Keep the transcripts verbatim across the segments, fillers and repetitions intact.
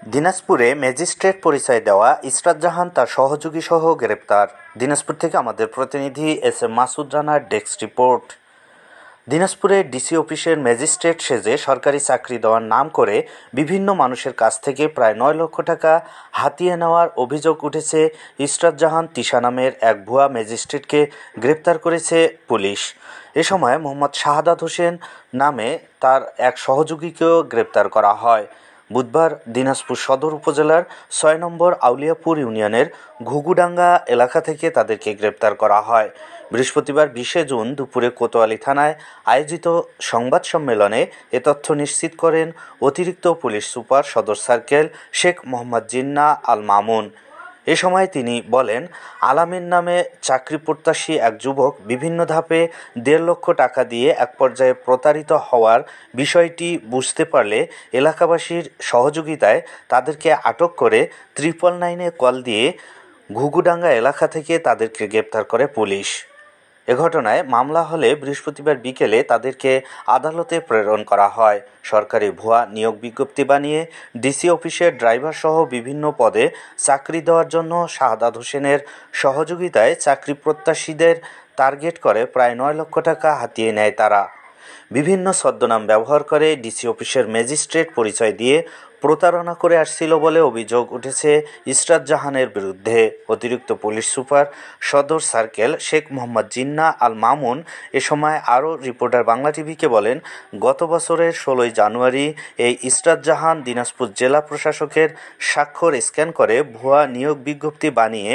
দিনাজপুরে ম্যাজিস্ট্রেট পরিচয় দেওয়া ইসরাত জাহান তার সহযোগী সহ গ্রেপ্তার। দিনাজপুর থেকে আমাদের প্রতিনিধি এস এম মাসুদ রানার ডেস্ক রিপোর্ট। দিনাজপুরে ডিসি অফিসের ম্যাজিস্ট্রেট সেজে সরকারি চাকরি দেওয়ার নাম করে বিভিন্ন মানুষের কাছ থেকে প্রায় নয় লক্ষ টাকা হাতিয়ে নেওয়ার অভিযোগ উঠেছে। ইসরাত জাহান তিশা নামের এক ভুয়া ম্যাজিস্ট্রেটকে গ্রেপ্তার করেছে পুলিশ। এ সময় মোহাম্মদ শাহাদাত হোসেন নামে তার এক সহযোগীকেও গ্রেপ্তার করা হয়। বুধবার দিনাজপুর সদর উপজেলার ছয় নম্বর আউলিয়াপুর ইউনিয়নের ঘুঘুডাঙ্গা এলাকা থেকে তাদেরকে গ্রেপ্তার করা হয়। বৃহস্পতিবার বিশে জুন দুপুরে কোতোয়ালি থানায় আয়োজিত সংবাদ সম্মেলনে এ তথ্য নিশ্চিত করেন অতিরিক্ত পুলিশ সুপার সদর সার্কেল শেখ মোহাম্মদ জিন্না আল মামুন। এ সময় তিনি বলেন, আলামিন নামে চাকরি প্রত্যাশী এক যুবক বিভিন্ন ধাপে দেড় লক্ষ টাকা দিয়ে এক পর্যায়ে প্রতারিত হওয়ার বিষয়টি বুঝতে পারলে এলাকাবাসীর সহযোগিতায় তাদেরকে আটক করে ট্রিপল নাইনে কল দিয়ে ঘুঘুডাঙ্গা এলাকা থেকে তাদেরকে গ্রেপ্তার করে পুলিশ। এ ঘটনায় মামলা হলে বৃহস্পতিবার বিকেলে তাদেরকে আদালতে প্রেরণ করা হয়। সরকারি ভুয়া নিয়োগ বিজ্ঞপ্তি বানিয়ে ডিসি অফিসের ড্রাইভার সহ বিভিন্ন পদে চাকরি দেওয়ার জন্য শাহাদাত হোসেনের সহযোগিতায় চাকরি প্রত্যাশীদের টার্গেট করে প্রায় নয় লক্ষ টাকা হাতিয়ে নেয় তারা। বিভিন্ন ছদ্মনাম ব্যবহার করে ডিসি অফিসের ম্যাজিস্ট্রেট পরিচয় দিয়ে প্রতারণা করে আসছিল বলে অভিযোগ উঠেছে ইসরাত জাহানের বিরুদ্ধে। অতিরিক্ত পুলিশ সুপার সদর সার্কেল শেখ মোহাম্মদ জিন্না আল মামুন এ সময় আরও রিপোর্টার বাংলা টিভিকে বলেন, গত বছরের ষোলোই জানুয়ারি এই ইসরাত জাহান দিনাজপুর জেলা প্রশাসকের স্বাক্ষর স্ক্যান করে ভুয়া নিয়োগ বিজ্ঞপ্তি বানিয়ে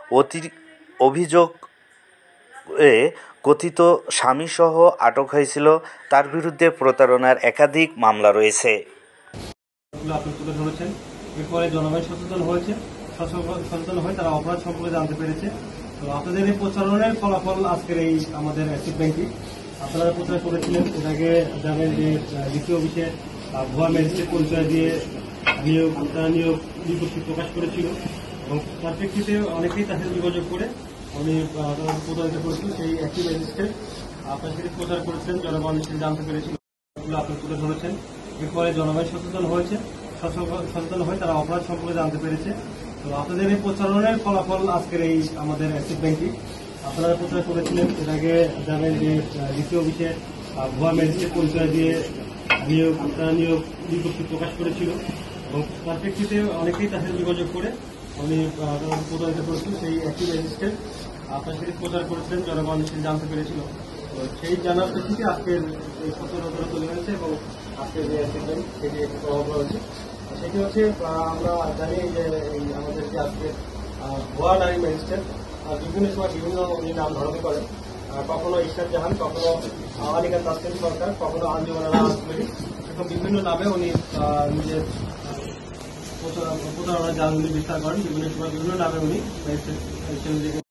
অভিযোগ এ কথিত স্বামীসহ আটক হয়েছিল। তার বিরুদ্ধে প্রতারণার একাধিক মামলা রয়েছে। আপনি তুলে ধরেছেন, এরপরে জনগণ সচেতন হয়েছে, সচেতন হয়ে তারা অপরাধ সম্পর্কে জানতে পেরেছে। তো আপনাদের এই প্রচারণের ফলাফল আজকের এই আমাদের অ্যাচিভমেন্টটি। আপনারা প্রচার করেছিলেন, এটাকে জানেন যে ডিসি অফিসে ভুয়া ম্যাজিস্ট্রেট পরিচয় দিয়ে নিয়োগ নিয়োগ বিজ্ঞপ্তি প্রকাশ করেছিল এবং তার প্রেক্ষিতে অনেকেই তাদের যোগাযোগ করে উনি প্রতারিত করেছিল। সেই একই ম্যাজিস্ট্রেট আপনার সাথে প্রচার করেছিলেন, জনগণ জানতে পেরেছিল। আপনি তুলে ধরেছেন, এরপরে জনগণ সচেতন হয়েছে, সচেতন হয়ে তারা অপরাধ সম্পর্কে জানতে পেরেছে। তো আপনাদের এই প্রচারণের ফলাফল আজকের এই আমাদের অ্যাচিভমেন্টটি। আপনারা প্রচার করেছিলেন, এটাকে জানেন যে ডিসি অফিসে ভুয়া ম্যাজিস্ট্রেট পরিচয় দিয়ে নিয়োগ নিয়োগ বিজ্ঞপ্তি প্রকাশ করেছিল এবং তার প্রেক্ষিতে অনেকেই তাদের যোগাযোগ করে উনি প্রতারিত করেছিল। সেই একই ম্যাজিস্ট্রেট আপনার সাথে প্রচার করেছিলেন, জনগণ জানতে পেরেছিল। তো সেই জানার প্রেক্ষিতে আজকের এই সতর্কতা তৈরি হয়েছে এবং আজকের যে অ্যাচিভমেন্ট সেটি একটি প্রভাব রয়েছে। সেটি হচ্ছে আমরা জানি যে আমাদেরকে আজকে ভুয়া নারী ম্যাজিস্ট্রেট বিভিন্ন সময় বিভিন্ন উনি নাম ধারণ করেন, কখনো ইসরাত জাহান, কখনো আলিকা তাসলিম সরকার, কখনো আঞ্জুমান আলী, এরকম বিভিন্ন নামে উনি নিজের প্রতারণার জালগুলি বিস্তার করেন। বিভিন্ন সময় বিভিন্ন নামে উনি ম্যাজিস্ট্রেট